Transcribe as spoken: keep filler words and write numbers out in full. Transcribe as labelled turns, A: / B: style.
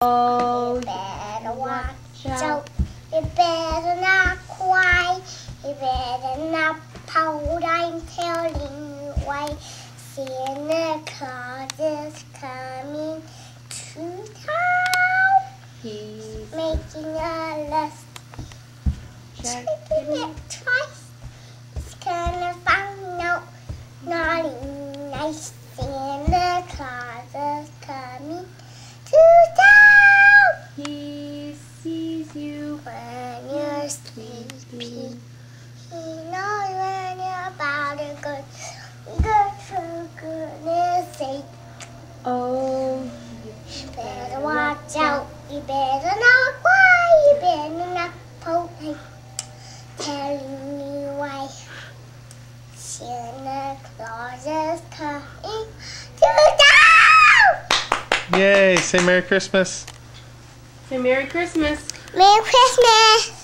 A: Oh,
B: you better watch out. You better not cry. You better not pout. I'm telling you why. Santa Claus is coming to town.
A: He's
B: making a list. Checking it twice. It's gonna find out. Naughty, nice Santa Claus is coming to town.
A: He sees you
B: when you're sleepy. He knows when you're about to go. Good for goodness sake.
A: Oh,
B: you better watch out. You better not cry. You better not poke. Telling you why. Santa Claus is coming to town.
C: Yay! Say Merry Christmas.
A: say Merry Christmas.
B: Merry Christmas.